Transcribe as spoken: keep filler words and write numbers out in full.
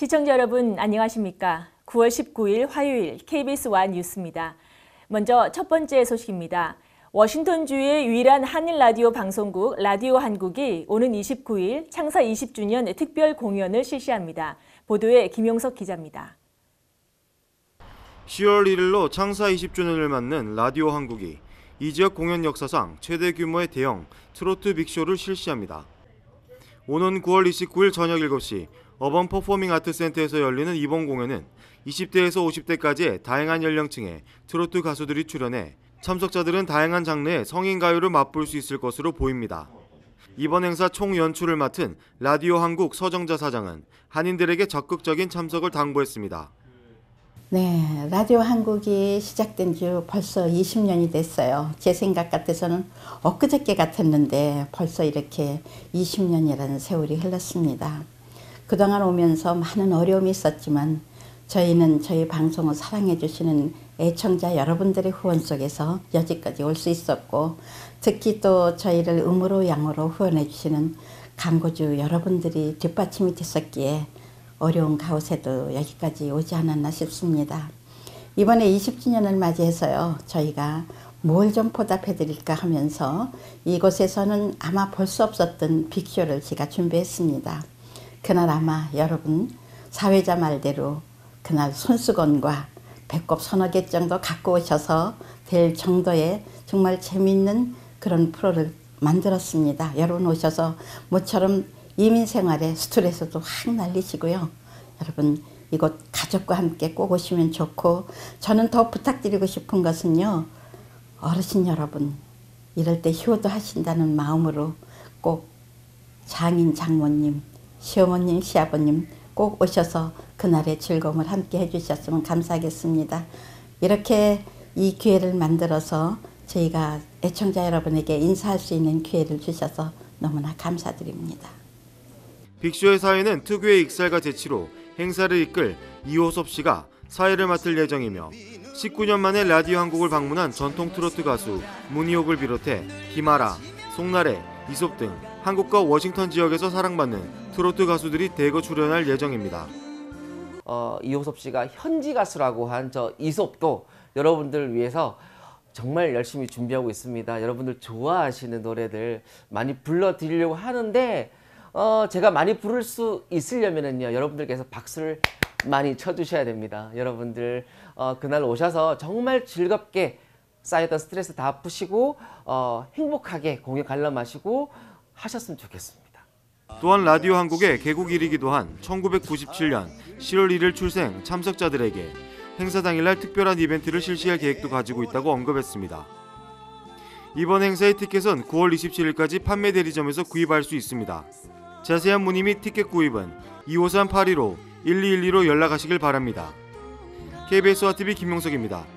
시청자 여러분 안녕하십니까? 구월 십구일 화요일 케이비에스 일 뉴스입니다. 먼저 첫 번째 소식입니다. 워싱턴주의 유일한 한일 라디오 방송국 라디오 한국이 오는 이십구일 창사 이십 주년 특별 공연을 실시합니다. 보도에 김용석 기자입니다. 시월 일일로 창사 이십 주년을 맞는 라디오 한국이 이 지역 공연 역사상 최대 규모의 대형 트로트 빅쇼를 실시합니다. 오는 구월 이십구일 저녁 일곱 시 어반 퍼포밍 아트 센터에서 열리는 이번 공연은 이십 대에서 오십 대까지의 다양한 연령층의 트로트 가수들이 출연해 참석자들은 다양한 장르의 성인 가요를 맛볼 수 있을 것으로 보입니다. 이번 행사 총 연출을 맡은 라디오 한국 서정자 사장은 한인들에게 적극적인 참석을 당부했습니다. 네, 라디오 한국이 시작된 지 벌써 이십 년이 됐어요. 제 생각 같아서는 엊그저께 같았는데 벌써 이렇게 이십 년이라는 세월이 흘렀습니다. 그동안 오면서 많은 어려움이 있었지만 저희는 저희 방송을 사랑해 주시는 애청자 여러분들의 후원 속에서 여기까지 올 수 있었고, 특히 또 저희를 음으로 양으로 후원해 주시는 광고주 여러분들이 뒷받침이 됐었기에 어려운 가운데도 여기까지 오지 않았나 싶습니다. 이번에 이십 주년을 맞이해서요, 저희가 뭘 좀 보답해 드릴까 하면서 이곳에서는 아마 볼 수 없었던 빅쇼를 제가 준비했습니다. 그날 아마 여러분 사회자 말대로 그날 손수건과 배꼽 서너 개 정도 갖고 오셔서 될 정도의 정말 재미있는 그런 프로를 만들었습니다. 여러분 오셔서 모처럼 이민생활에 스트레스도 확 날리시고요. 여러분 이곳 가족과 함께 꼭 오시면 좋고, 저는 더 부탁드리고 싶은 것은요, 어르신 여러분 이럴 때 효도하신다는 마음으로 꼭 장인 장모님, 시어머님, 시아버님 꼭 오셔서 그날의 즐거움을 함께 해주셨으면 감사하겠습니다. 이렇게 이 기회를 만들어서 저희가 애청자 여러분에게 인사할 수 있는 기회를 주셔서 너무나 감사드립니다. 빅쇼의 사회는 특유의 익살과 재치로 행사를 이끌 이호섭 씨가 사회를 맡을 예정이며, 십구 년 만에 라디오 한국을 방문한 전통 트로트 가수 문희옥을 비롯해 김아라, 송나래, 이솝 등 한국과 워싱턴 지역에서 사랑받는 트로트 가수들이 대거 출연할 예정입니다. 어, 이호섭 씨가 현지 가수라고 한 저 이솝도 여러분들을 위해서 정말 열심히 준비하고 있습니다. 여러분들 좋아하시는 노래들 많이 불러드리려고 하는데, 어, 제가 많이 부를 수 있으려면은요, 여러분들께서 박수를 많이 쳐주셔야 됩니다. 여러분들 어, 그날 오셔서 정말 즐겁게 쌓였던 스트레스 다 푸시고 어, 행복하게 공연 관람하시고 하셨으면 좋겠습니다. 또한 라디오 한국의 개국일이기도 한 천구백구십칠년 시월 일일 출생 참석자들에게 행사 당일날 특별한 이벤트를 실시할 계획도 가지고 있다고 언급했습니다. 이번 행사의 티켓은 구월 이십칠일까지 판매 대리점에서 구입할 수 있습니다. 자세한 문의 및 티켓 구입은 이오삼 팔일오 일이일이로 연락하시길 바랍니다. 케이비에스 와티비 김용석입니다.